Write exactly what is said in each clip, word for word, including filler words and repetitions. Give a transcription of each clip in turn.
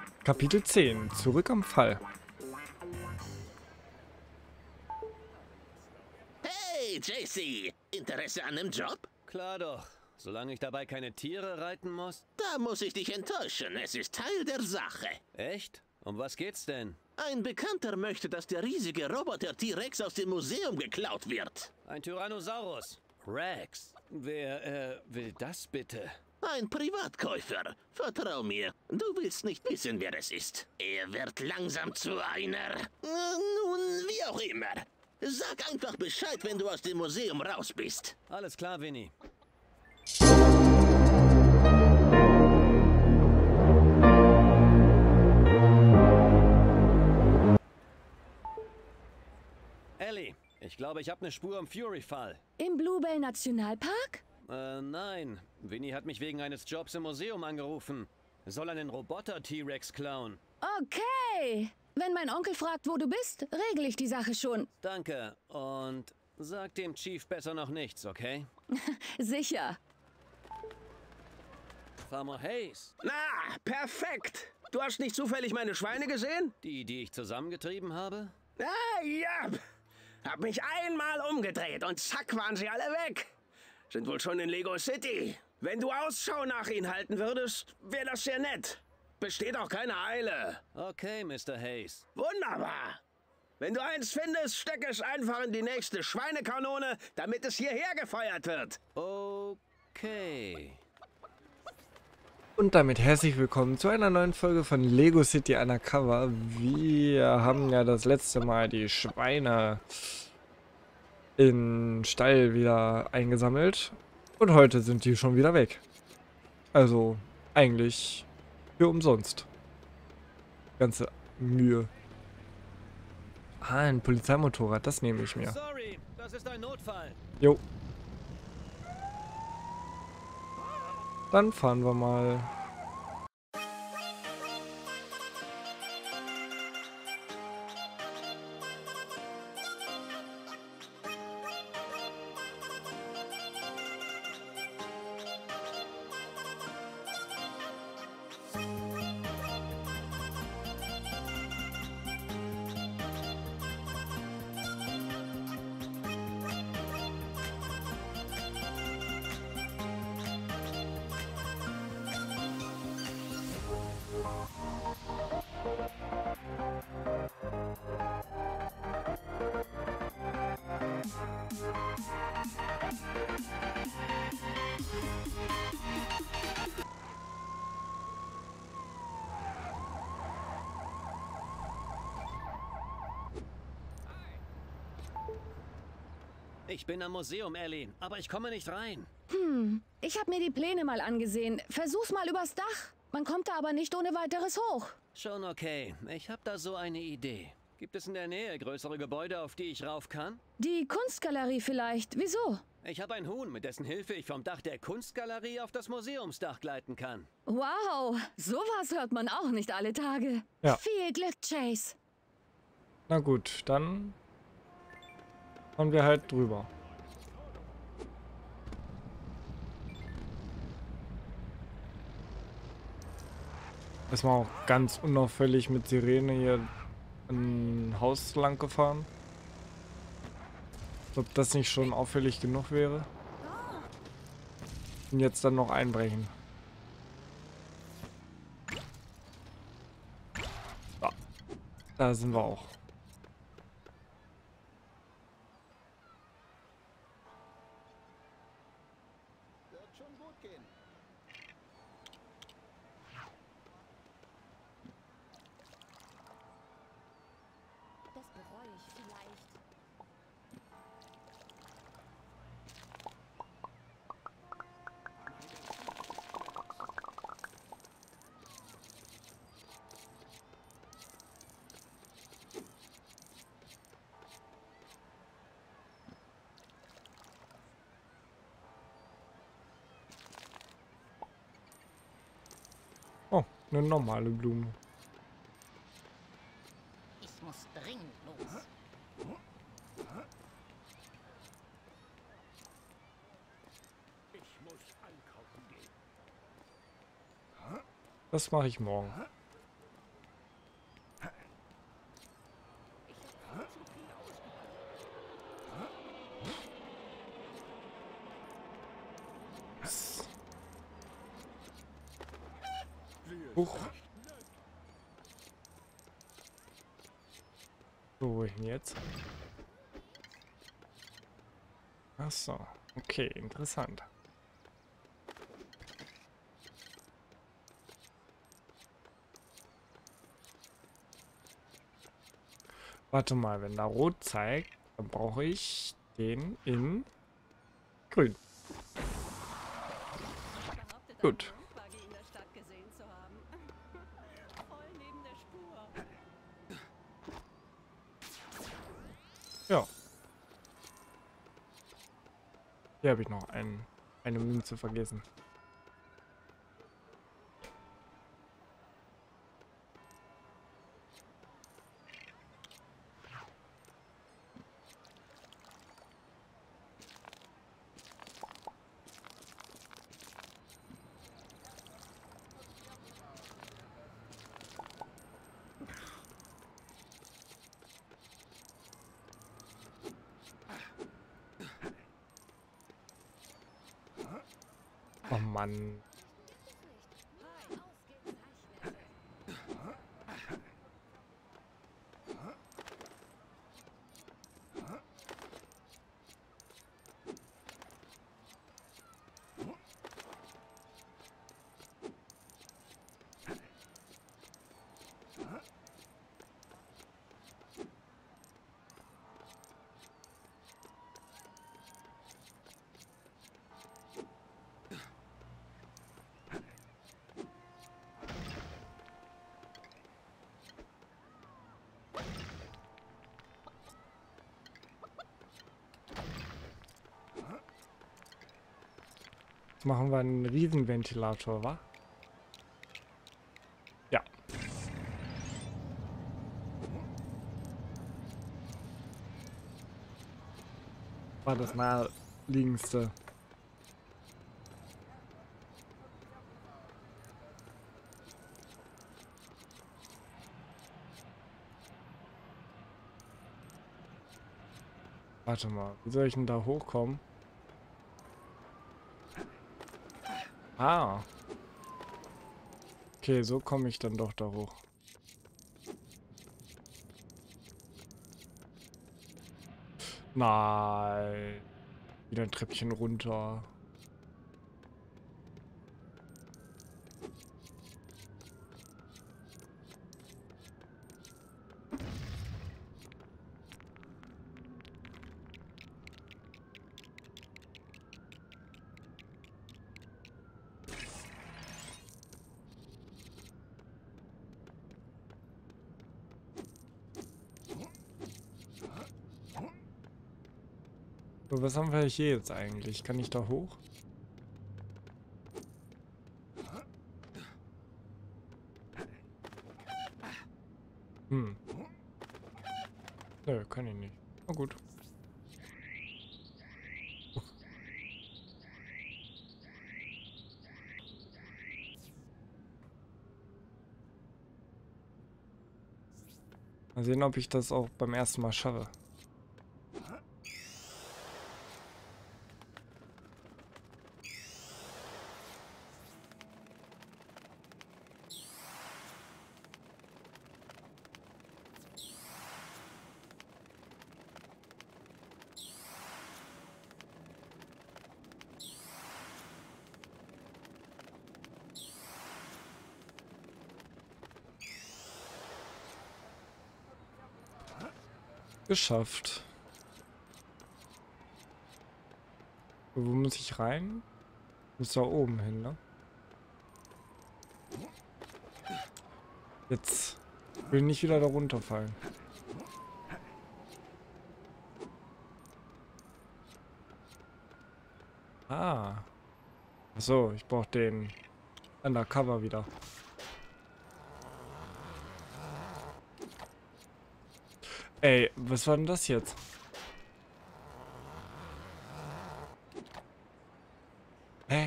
Kapitel zehn. Zurück am Fall. Hey, J C! Interesse an dem Job? Klar doch. Solange ich dabei keine Tiere reiten muss. Da muss ich dich enttäuschen. Es ist Teil der Sache. Echt? Um was geht's denn? Ein Bekannter möchte, dass der riesige Roboter T-Rex aus dem Museum geklaut wird. Ein Tyrannosaurus. Rex. Wer, äh, will das bitte? Ein Privatkäufer. Vertrau mir. Du willst nicht wissen, wer es ist. Er wird langsam zu einer... äh, Nun, wie auch immer. Sag einfach Bescheid, wenn du aus dem Museum raus bist. Alles klar, Winnie. Ellie, ich glaube, ich habe eine Spur im Fury-Fall. Im Bluebell Nationalpark? Äh, nein. Winnie hat mich wegen eines Jobs im Museum angerufen. Soll einen Roboter-T-Rex klauen. Okay. Wenn mein Onkel fragt, wo du bist, regle ich die Sache schon. Danke. Und sag dem Chief besser noch nichts, okay? Sicher. Farmer Hayes. Na, perfekt. Du hast nicht zufällig meine Schweine gesehen? Die, die ich zusammengetrieben habe? Ah, ja. Hab mich einmal umgedreht und zack waren sie alle weg. Sind wohl schon in Lego City. Wenn du Ausschau nach ihnen halten würdest, wäre das sehr nett. Besteht auch keine Eile. Okay, Mister Hayes. Wunderbar. Wenn du eins findest, steck es einfach in die nächste Schweinekanone, damit es hierher gefeuert wird. Okay. Und damit herzlich willkommen zu einer neuen Folge von Lego City Undercover. Wir haben ja das letzte Mal die Schweine in Stall wieder eingesammelt. Und heute sind die schon wieder weg. Also eigentlich für umsonst. Ganze Mühe. Ah, ein Polizeimotorrad, das nehme ich mir. Sorry, das ist ein Notfall. Jo. Dann fahren wir mal. Ich bin am Museum, Ellie, aber ich komme nicht rein. Hm, ich habe mir die Pläne mal angesehen. Versuch's mal übers Dach. Man kommt da aber nicht ohne weiteres hoch. Schon okay. Ich habe da so eine Idee. Gibt es in der Nähe größere Gebäude, auf die ich rauf kann? Die Kunstgalerie vielleicht. Wieso? Ich habe ein Huhn, mit dessen Hilfe ich vom Dach der Kunstgalerie auf das Museumsdach gleiten kann. Wow, sowas hört man auch nicht alle Tage. Ja. Viel Glück, Chase. Na gut, dann fahren wir halt drüber. Erstmal auch ganz unauffällig mit Sirene hier ein Haus lang gefahren. Ob das nicht schon auffällig genug wäre. Und jetzt dann noch einbrechen. So. Da sind wir auch. Das bereue ich vielleicht. Oh, eine normale Blume. Ich muss dringend los. Ich muss einkaufen gehen. Das mache ich morgen. Huch. So, wohin jetzt? Ach so. Okay, interessant. Warte mal, wenn da rot zeigt, dann brauche ich den in grün. Gut. Ja. Hier habe ich noch ein, eine Münze vergessen. Oh Mann. Jetzt machen wir einen Riesenventilator, wa? Ja. War das naheliegendste. Warte mal, wie soll ich denn da hochkommen? Ah. Okay, so komme ich dann doch da hoch. Nein. Wieder ein Treppchen runter. So, was haben wir hier jetzt eigentlich? Kann ich da hoch? Hm. Nö, kann ich nicht. Na gut. Mal sehen, ob ich das auch beim ersten Mal schaffe. Geschafft. Wo muss ich rein? Muss da oben hin, ne? Jetzt will ich nicht wieder da runterfallen. Ah. Achso, ich brauche den Undercover wieder. Ey, was war denn das jetzt? Hä?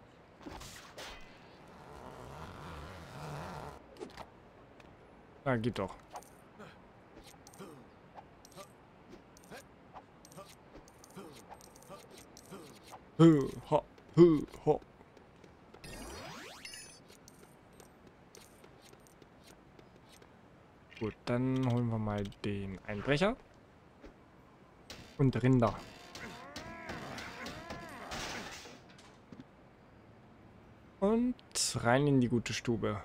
Na, geht doch. Hö, ho, hö, ho. Gut, dann holen wir mal den Einbrecher. Und Rinder. Und rein in die gute Stube.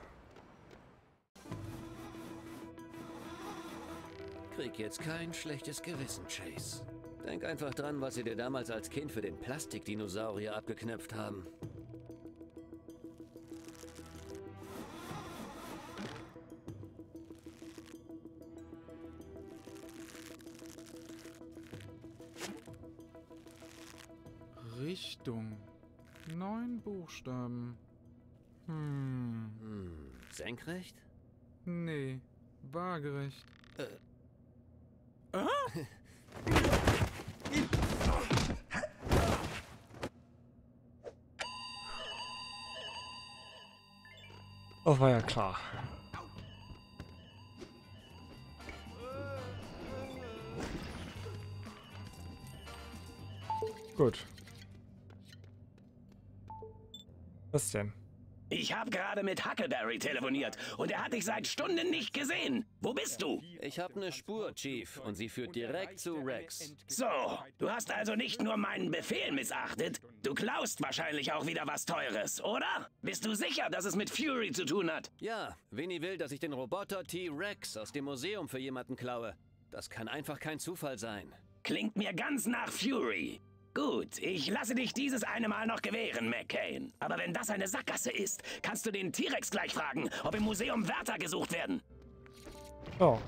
Krieg jetzt kein schlechtes Gewissen, Chase. Denk einfach dran, was sie dir damals als Kind für den Plastikdinosaurier abgeknöpft haben. Richtung. Neun Buchstaben. Hm. Hm, senkrecht? Nee. Waagerecht. Oh, war ja klar. Gut. Was denn? Ich habe gerade mit Huckleberry telefoniert und er hat dich seit Stunden nicht gesehen. Wo bist du? Ich habe eine Spur, Chief, und sie führt direkt zu Rex. So, du hast also nicht nur meinen Befehl missachtet, du klaust wahrscheinlich auch wieder was Teures, oder? Bist du sicher, dass es mit Fury zu tun hat? Ja, Winnie will, dass ich den Roboter T-Rex aus dem Museum für jemanden klaue. Das kann einfach kein Zufall sein. Klingt mir ganz nach Fury. Gut, ich lasse dich dieses eine Mal noch gewähren, McCain. Aber wenn das eine Sackgasse ist, kannst du den T-Rex gleich fragen, ob im Museum Wärter gesucht werden. Oh.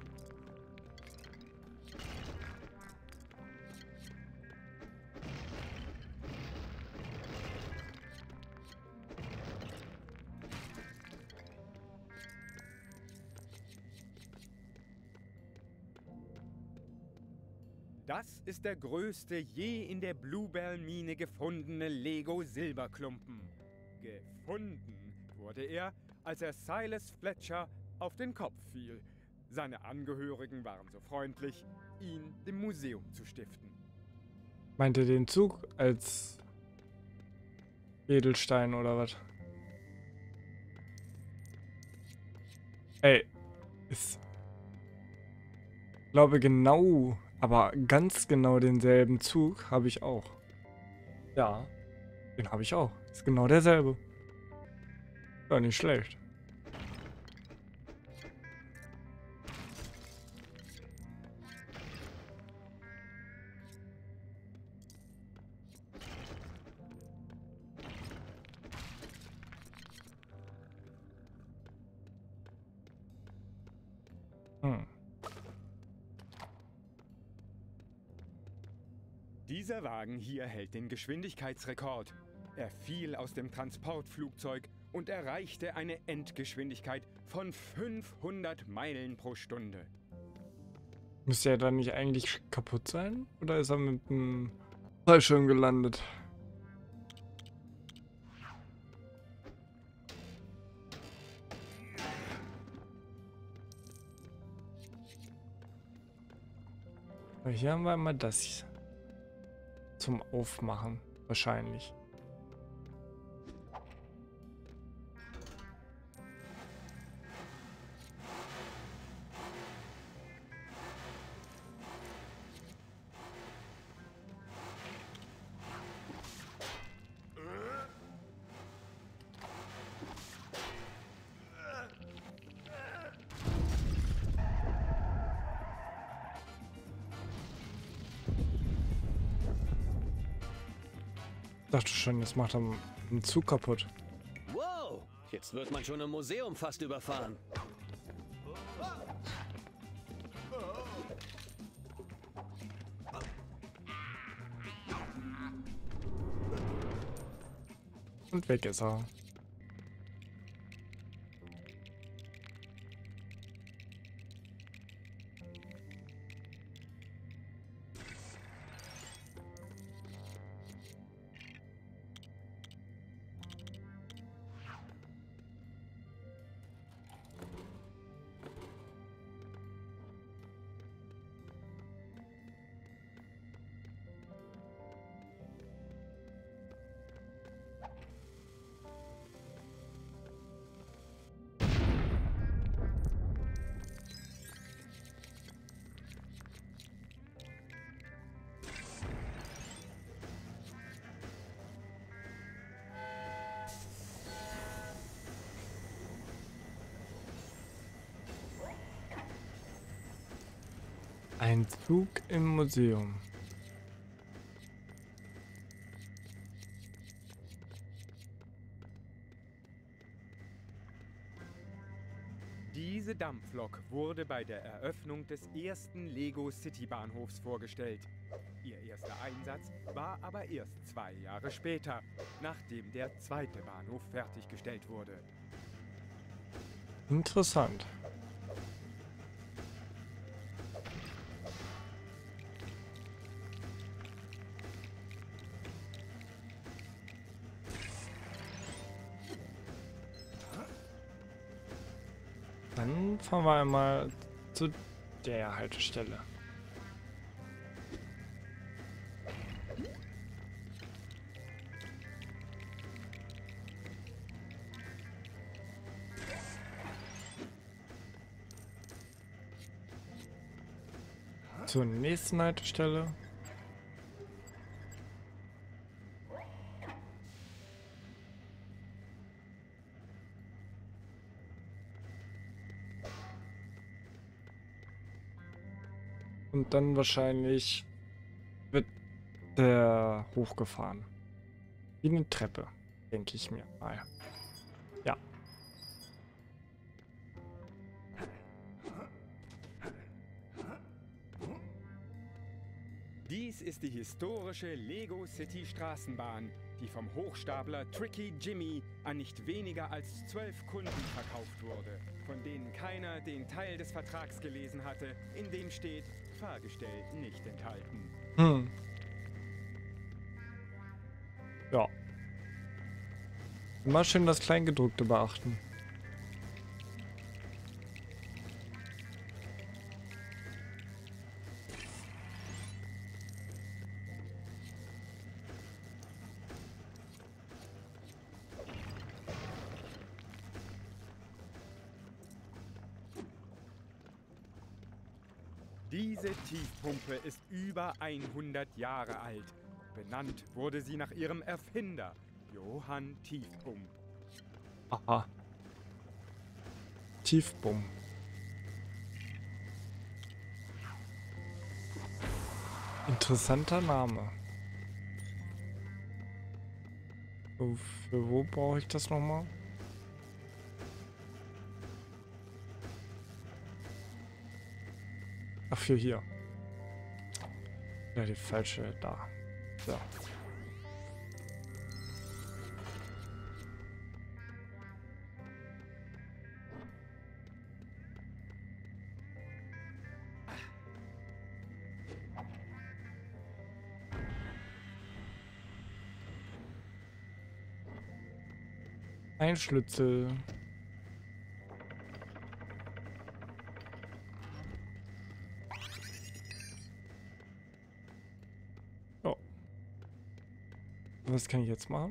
Das ist der größte je in der Bluebell-Mine gefundene Lego-Silberklumpen. Gefunden wurde er, als er Silas Fletcher auf den Kopf fiel. Seine Angehörigen waren so freundlich, ihn dem Museum zu stiften. Meint ihr den Zug als Edelstein oder was? Ey, ist... Ich glaube genau, aber ganz genau denselben Zug habe ich auch. Ja, den habe ich auch. Ist genau derselbe. Ja, nicht schlecht. Hm. Dieser Wagen hier hält den Geschwindigkeitsrekord. Er fiel aus dem Transportflugzeug und erreichte eine Endgeschwindigkeit von fünfhundert Meilen pro Stunde. Müsste er dann nicht eigentlich kaputt sein? Oder ist er mit einem Fallschirm gelandet? Aber hier haben wir mal das zum Aufmachen. Wahrscheinlich. Ich dachte schon, jetzt macht er einen Zug kaputt. Wow, jetzt wird man schon im Museum fast überfahren. Und weg ist er. Ein Zug im Museum. Diese Dampflok wurde bei der Eröffnung des ersten Lego City Bahnhofs vorgestellt. Ihr erster Einsatz war aber erst zwei Jahre später, nachdem der zweite Bahnhof fertiggestellt wurde. Interessant. Dann fahren wir einmal zu der Haltestelle. Zur nächsten Haltestelle. Und dann wahrscheinlich wird der hochgefahren. Wie eine Treppe, denke ich mir mal. Ja. Dies ist die historische Lego City Straßenbahn, die vom Hochstapler Tricky Jimmy an nicht weniger als zwölf Kunden verkauft wurde, von denen keiner den Teil des Vertrags gelesen hatte, in dem steht, Fahrgestell nicht enthalten. Hm. Ja. Immer schön das Kleingedruckte beachten. Diese Tiefpumpe ist über hundert Jahre alt. Benannt wurde sie nach ihrem Erfinder, Johann Tiefpump. Aha. Tiefbumm. Interessanter Name. So, für wo brauche ich das nochmal? Ach, für hier. Ja, die falsche da. So. Ein Schlüssel. Oh. Was kann ich jetzt machen?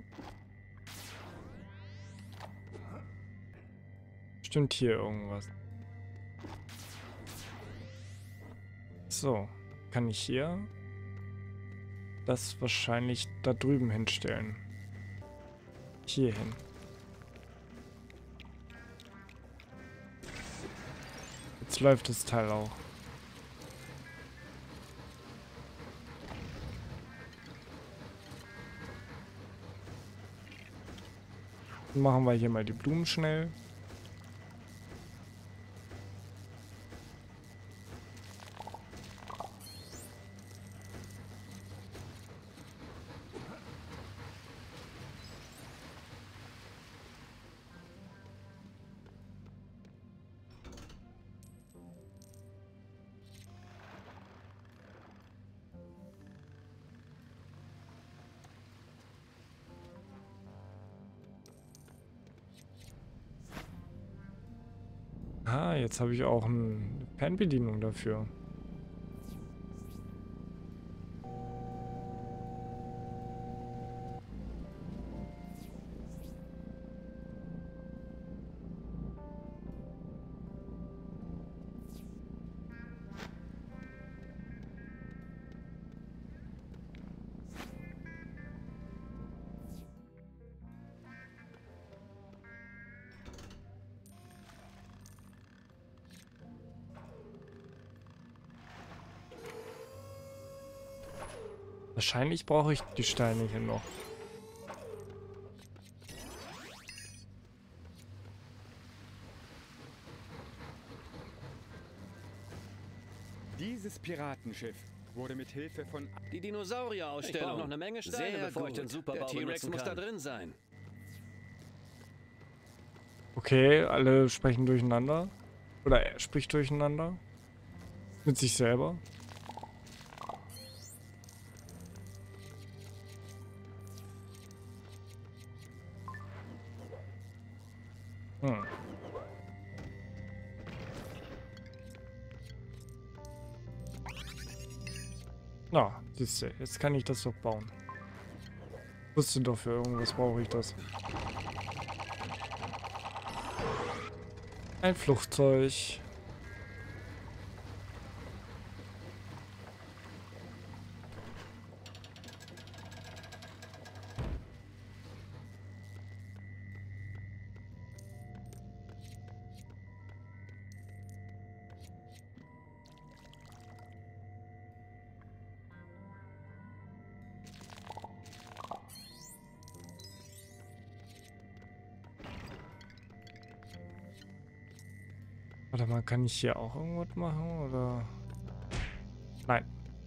Stimmt hier irgendwas? So. Kann ich hier das wahrscheinlich da drüben hinstellen? Hier hin. Jetzt läuft das Teil auch. Dann machen wir hier mal die Blumen schnell. Ah, jetzt habe ich auch eine Fernbedienung dafür. Wahrscheinlich brauche ich die Steine hier noch. Dieses Piratenschiff wurde mit Hilfe von... Die Dinosaurier-Ausstellung. Ich brauche noch eine Menge Steine, Sehr bevor ich gut. den Superbau Der T-Rex benutzen muss da kann. drin sein. Okay, alle sprechen durcheinander. Oder er spricht durcheinander. Mit sich selber. Hm. Na, siehst du, jetzt kann ich das doch bauen. Wusste doch, für irgendwas brauche ich das. Ein Flugzeug. Warte mal, kann ich hier auch irgendwas machen, oder? Nein.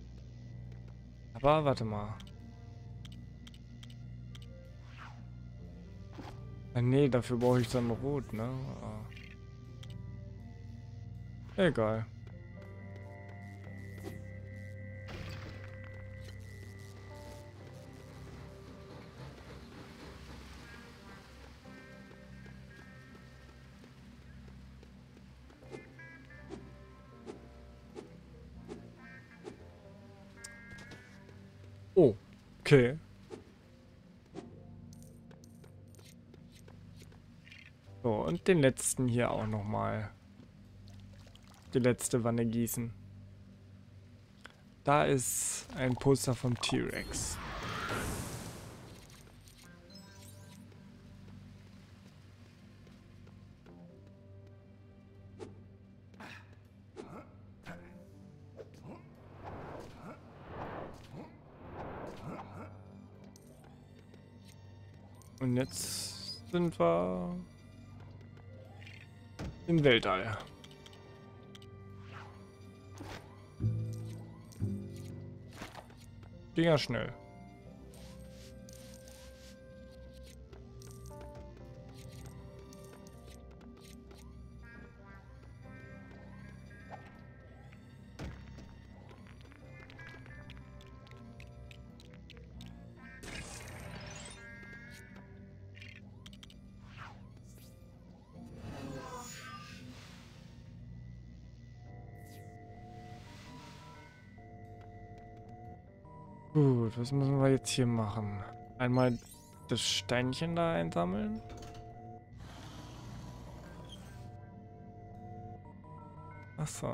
Aber warte mal. Ah, nee, dafür brauche ich dann Rot, ne? Ah. Egal. Oh, okay. So, und den letzten hier auch nochmal. Die letzte Wanne gießen. Da ist ein Poster vom T-Rex. Und jetzt sind wir im Weltall. Ging ja schnell. Gut, was müssen wir jetzt hier machen? Einmal das Steinchen da einsammeln. Ach so.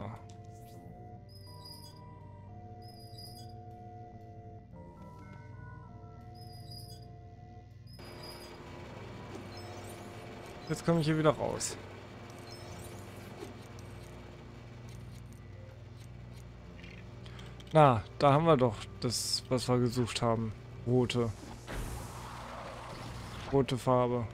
Jetzt komme ich hier wieder raus. Na, da haben wir doch das, was wir gesucht haben. Rote. Rote Farbe.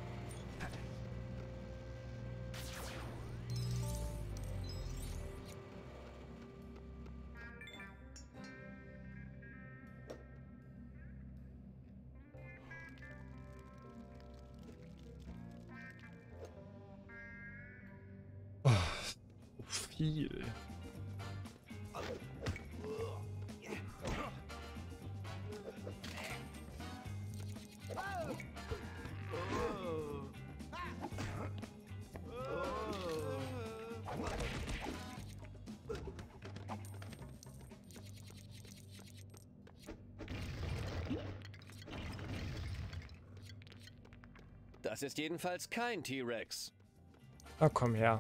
Oh, so viel. Das ist jedenfalls kein T-Rex. Na komm her.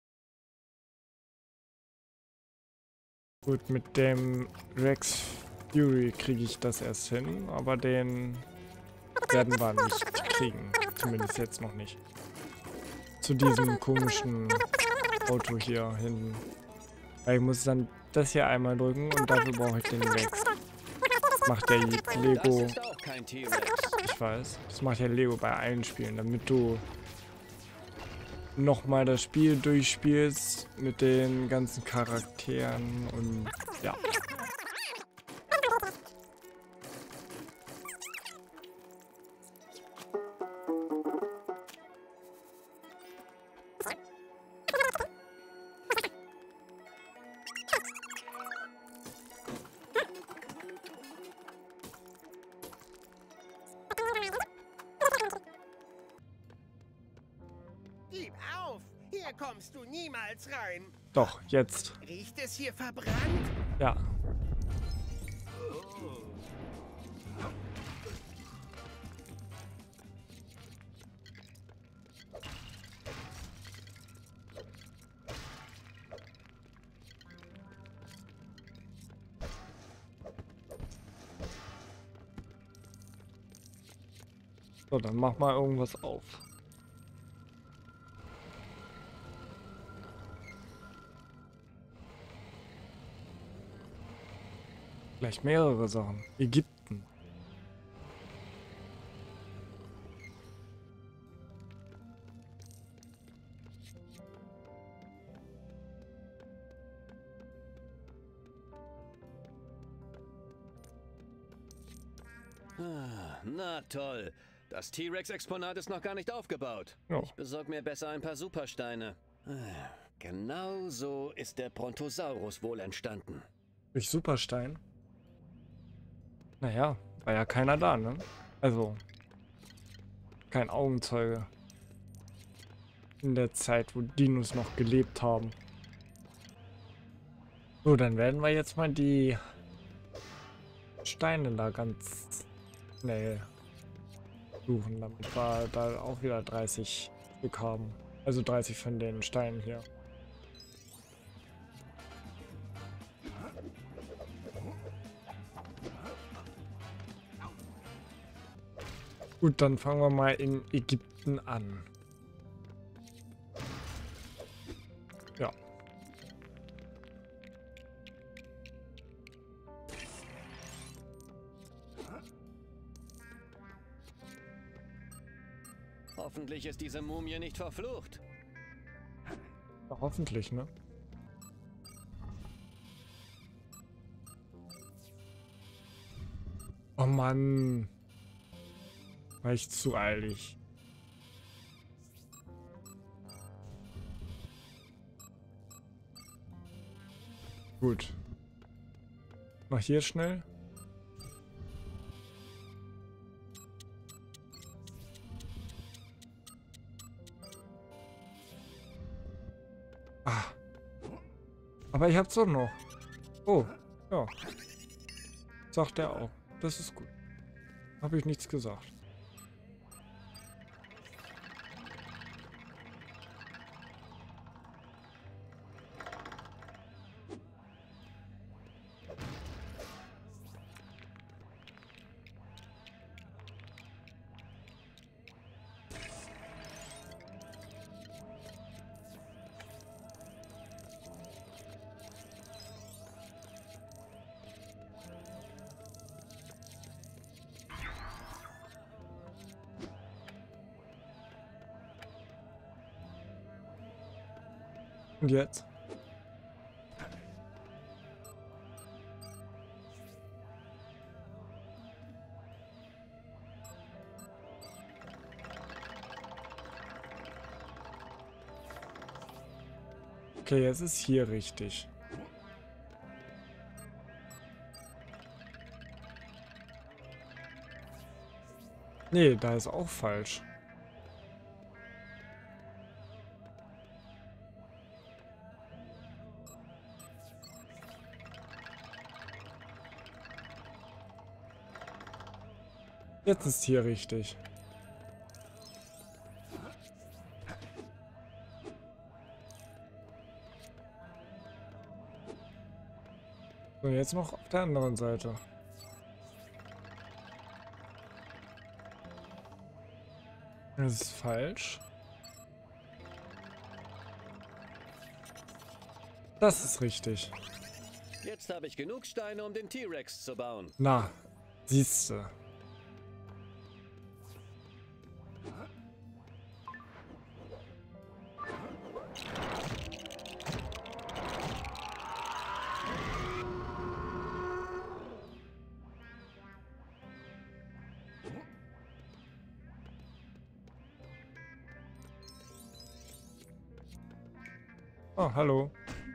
Gut, mit dem Rex Fury kriege ich das erst hin, aber den werden wir nicht kriegen. Zumindest jetzt noch nicht. Zu diesem komischen Auto hier hinten. Weil ich muss dann das hier einmal drücken und dafür brauche ich den Rex. Das macht der Lego. Das ist auch kein T-Rex. Ich weiß. Das macht ja Lego bei allen Spielen, damit du nochmal das Spiel durchspielst mit den ganzen Charakteren und ja. Gib auf! Hier kommst du niemals rein! Doch, jetzt. Riecht es hier verbrannt? Ja. So, dann mach mal irgendwas auf. Gleich mehrere Sachen. Ägypten. Ah, na toll. Das T-Rex-Exponat ist noch gar nicht aufgebaut. Ja. Ich besorge mir besser ein paar Supersteine. Ah, genau so ist der Brontosaurus wohl entstanden. Durch Superstein? Naja, war ja keiner da, ne? Also, kein Augenzeuge. In der Zeit, wo Dinos noch gelebt haben. So, dann werden wir jetzt mal die Steine da ganz schnell suchen, damit wir da auch wieder dreißig Stück haben. Also dreißig von den Steinen hier. Gut, dann fangen wir mal in Ägypten an. Ja. Hoffentlich ist diese Mumie nicht verflucht. Ja, hoffentlich, ne? Oh Mann. War ich zu eilig. Gut. Mach hier schnell. Ah. Aber ich hab's doch noch. Oh, ja. Sagt er auch. Das ist gut. Habe ich nichts gesagt. Und jetzt? Okay, jetzt ist hier richtig. Nee, da ist auch falsch. Jetzt ist hier richtig. So, jetzt noch auf der anderen Seite. Das ist falsch. Das ist richtig. Jetzt habe ich genug Steine, um den T-Rex zu bauen. Na, siehste. Oh, hallo.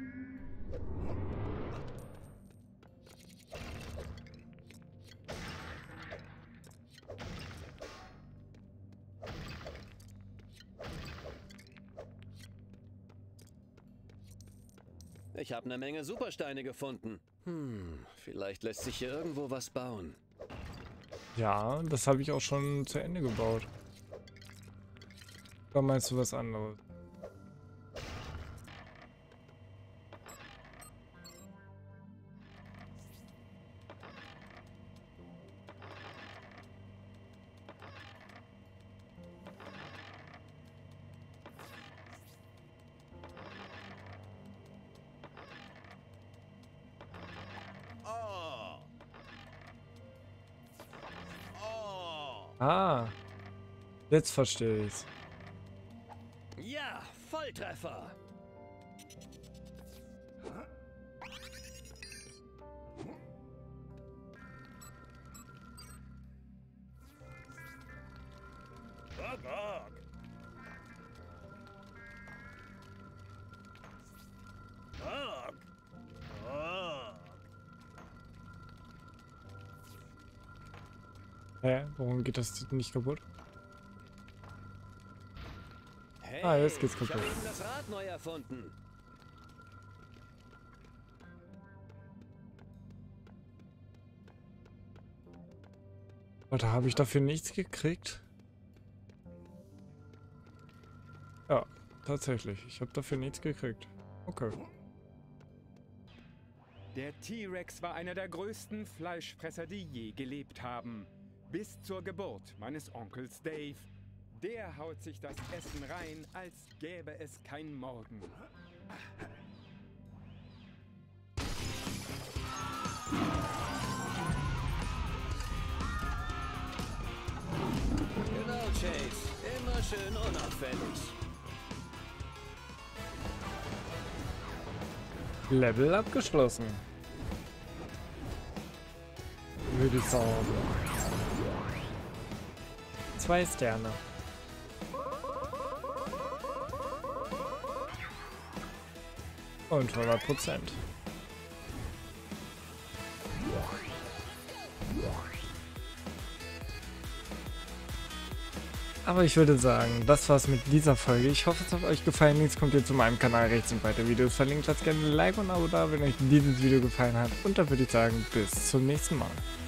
Ich habe eine Menge Supersteine gefunden. Hm, vielleicht lässt sich hier irgendwo was bauen. Ja, das habe ich auch schon zu Ende gebaut. Oder meinst du was anderes? Ah, jetzt verstehe ich's. Ja, Volltreffer. Hä? Warum geht das nicht kaputt? Hey, Ah, jetzt geht's ich kaputt. habe eben das Rad neu erfunden. Warte, habe ich dafür nichts gekriegt? Ja, tatsächlich. Ich habe dafür nichts gekriegt. Okay. Der T-Rex war einer der größten Fleischfresser, die je gelebt haben. Bis zur Geburt meines Onkels Dave. Der haut sich das Essen rein, als gäbe es kein Morgen. Genau, Chase. Immer schön unauffällig. Level abgeschlossen. Würde ich sagen. Zwei Sterne. Und hundert Prozent. Aber ich würde sagen, das war's mit dieser Folge. Ich hoffe, es hat euch gefallen. Jetzt kommt ihr zu meinem Kanal, rechts sind weitere Videos verlinkt. Lasst gerne ein Like und ein Abo da, wenn euch dieses Video gefallen hat. Und dann würde ich sagen, bis zum nächsten Mal.